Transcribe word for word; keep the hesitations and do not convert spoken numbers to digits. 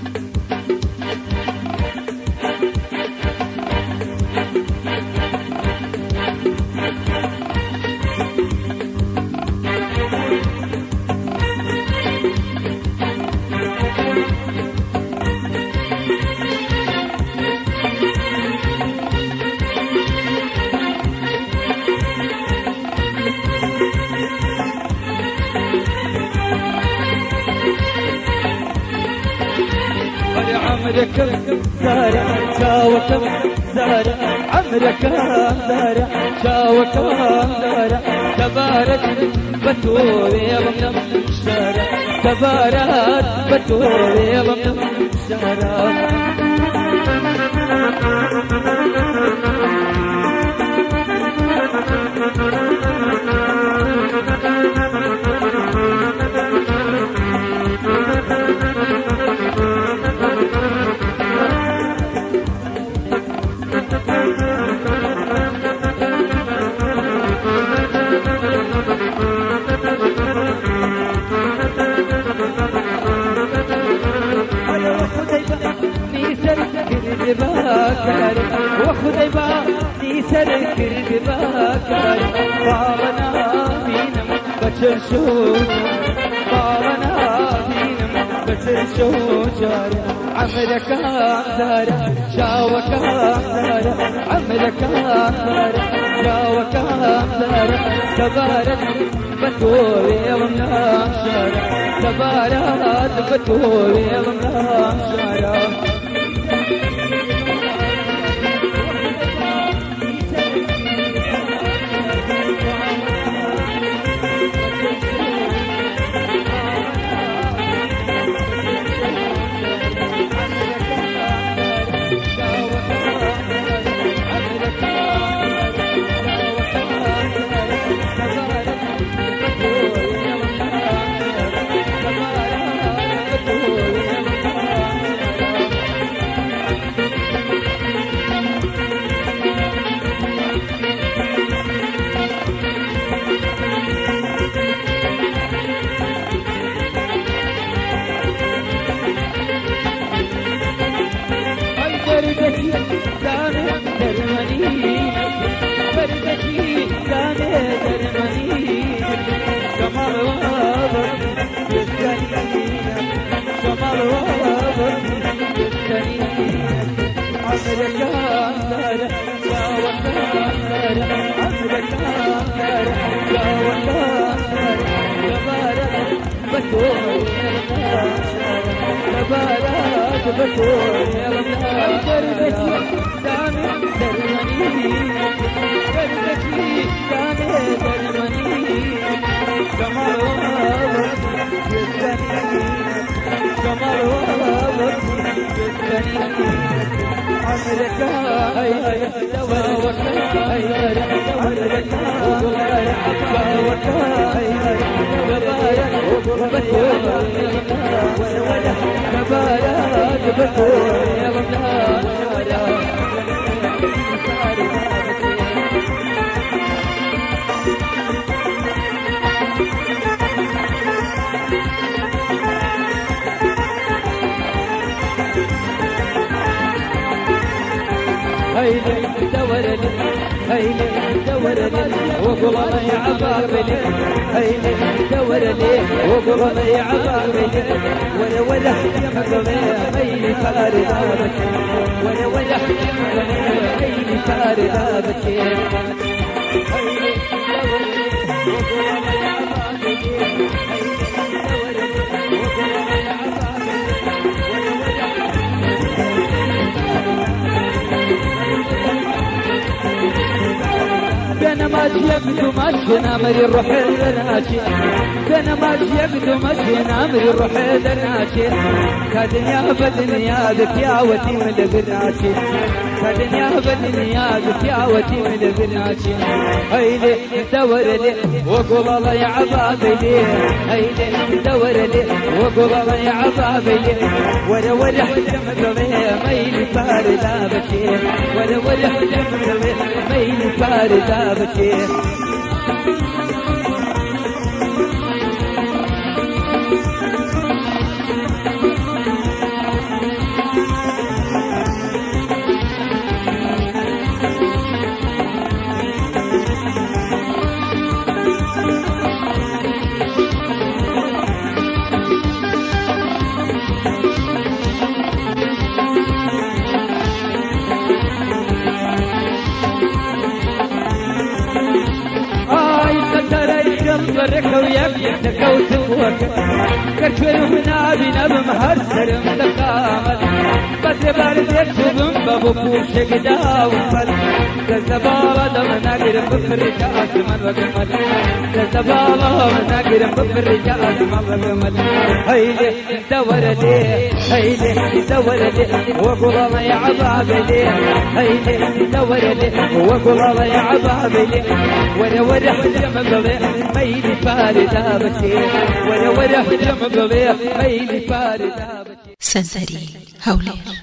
عمرك زارع شاوك زارع عمرك زارع شاوك زارع تبارك بتول يا من الشارع تبارك بتول يا من الشارع وخذي باني سرك الباكر بابنا فينا بشر شوش بابنا فينا بشر شوش عمرك زارع شاوك زارع عمرك زارع شاوك زارع تبارك بتول يا من الشارع تبارك بتول يا من الشارع تبارك بتول يا الله دربتي دامي درمني دربتي دامي درمني جمال وابك جسدني جمال وابك جسدني عمرك هاي هاي دواك هاي هاي عمرك دواك هاي هاي تبارك بتول ولا تبارك بتول يا الله هيلي دورلي هيلي دورلي وقلنا يا عبابلي هيلي دورلي وقلنا يا عبابلي ولا ولا حكمي هيلي فاردابك ولا ولا حكمي هيلي فاردابك هيلي دورلي وقلنا يا عبابلي هيلي دورلي وقلنا يا عبابلي ولا ولا أنا ماشي يبدو ماشي نامري الروح الناشي أنا ماشي يبدو ماشي نامري الروح الناشي كدنيا بدنيا بتياوتي من البناشي كدنيا بدنيا بتياوتي من البناشي هيلي دور لي وقول الله يا عبابلي هيلي دور لي وقول الله يا عبابلي ولا ولا حجم ميلي فاردا بشي ولا ولا حجم ميلي فاردا بشي يكتكوت بوك كرشوي هنا بنا بمهر سرم دقامت بس بارد يكتب بابو فوش قدا وفل كذبابا دمنا قرم بفرجا اسمان وقمت كذبابا منا قرم بفرجا اسمان وقمت هيلي دور ليه هيلي دور ليه وقول الله يا عبابي هيلي دور ليه وقول الله يا عبابي ولا ولا حجم بضيع ميلي فاردا بشي ولا ولا حجم بضيع ميلي فاردا بشي سنتري هولير